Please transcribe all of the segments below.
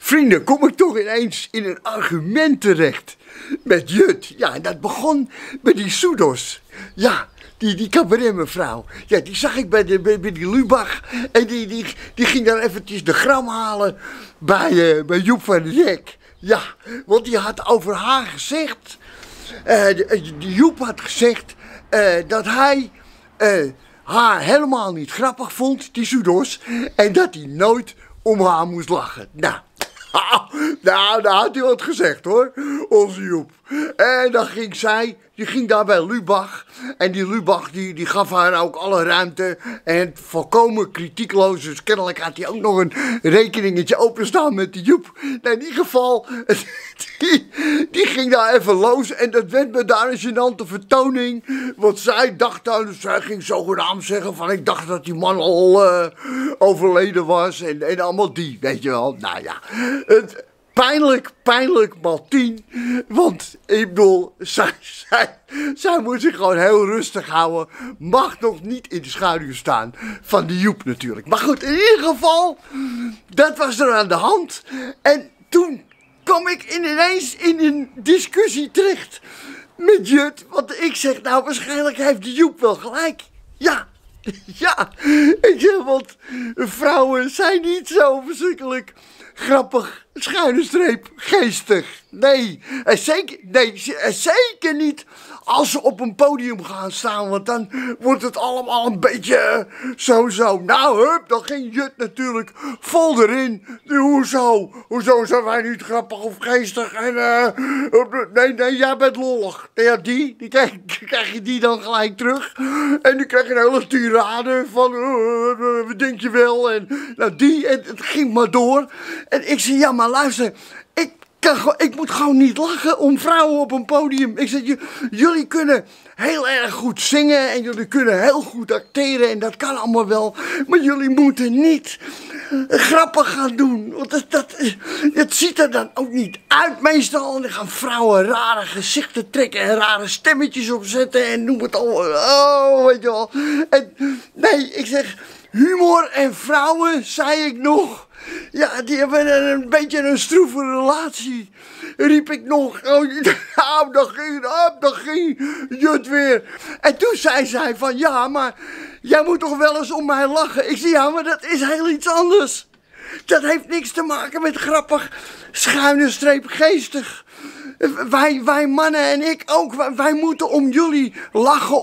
Vrienden, kom ik toch ineens in een argument terecht met Jut. Ja, en dat begon bij die Soedos. Ja, die cabaretmevrouw. Ja, die zag ik bij die Lubach. En die ging dan eventjes de gram halen bij Joep van der Dek. Ja, want die had over haar gezegd... die Joep had gezegd dat hij haar helemaal niet grappig vond, die Soedos. En dat hij nooit om haar moest lachen. Nou, daar had hij wat gezegd hoor, onze Joep. En dan ging zij, die ging daar bij Lubach. En die Lubach die gaf haar ook alle ruimte. En volkomen kritiekloos. Dus kennelijk had hij ook nog een rekeningetje openstaan met die Joep. Nou, in ieder geval, die ging daar even los. En dat werd me daar een gênante vertoning. Want zij dacht dan, zij ging zogenaamd zeggen van... Ik dacht dat die man al overleden was. En allemaal die, weet je wel. Nou ja, pijnlijk maal 10. Want ik bedoel, zij moet zich gewoon heel rustig houden. Mag nog niet in de schaduw staan van die Joep natuurlijk. Maar goed, in ieder geval, dat was er aan de hand. En toen kwam ik ineens in een discussie terecht met Jut. Want ik zeg, nou waarschijnlijk heeft die Joep wel gelijk. Ja, ik zeg, want vrouwen zijn niet zo verschrikkelijk grappig, schuine streep, geestig. Nee, zeker niet als ze op een podium gaan staan, want dan wordt het allemaal een beetje zo. Nou, hup, dan ging Jut natuurlijk vol erin. Hoezo zijn wij niet grappig of geestig? En nee, jij bent lollig. Ja, krijg je die dan gelijk terug. En nu krijg je een hele tirade van, wat denk je wel? En nou, en het ging maar door. En ik zei, ja, maar luister, ik moet gewoon niet lachen om vrouwen op een podium. Ik zeg, jullie kunnen heel erg goed zingen en jullie kunnen heel goed acteren en dat kan allemaal wel. Maar jullie moeten niet grappig gaan doen. Want het ziet er dan ook niet uit meestal. En dan gaan vrouwen rare gezichten trekken en rare stemmetjes opzetten en noem het al. Oh, weet je wel. En nee, ik zeg, humor en vrouwen, zei ik nog. Ja, die hebben een beetje een stroeve relatie, riep ik nog. Oh, dan ging Jut weer. En toen zei zij van, ja, maar jij moet toch wel eens om mij lachen. Ik zei, ja, maar dat is heel iets anders. Dat heeft niks te maken met grappig, schuine streep geestig. Wij mannen en ik ook, wij moeten om jullie lachen,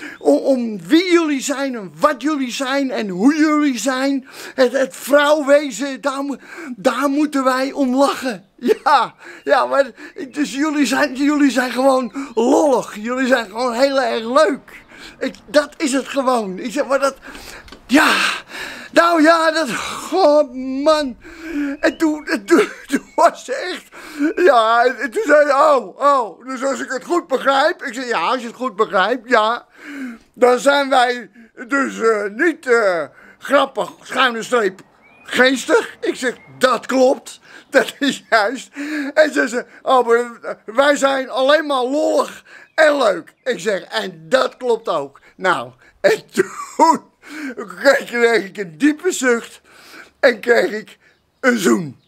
om wie jullie zijn en wat jullie zijn en hoe jullie zijn. Het vrouwwezen, daar moeten wij om lachen. Ja, maar dus jullie zijn gewoon lollig, jullie zijn gewoon heel erg leuk. Dat is het gewoon. Ik zeg maar dat, ja... Nou ja, oh man. En toen was ze echt, ja, en toen zei hij, dus als ik het goed begrijp. Ik zei, ja, als je het goed begrijpt, ja. Dan zijn wij dus niet grappig, schuine streep, geestig. Ik zeg, dat klopt, dat is juist. En ze zei, maar wij zijn alleen maar lollig en leuk. Ik zeg, en dat klopt ook. Nou, en toen kreeg ik een diepe zucht en kreeg ik een zoen.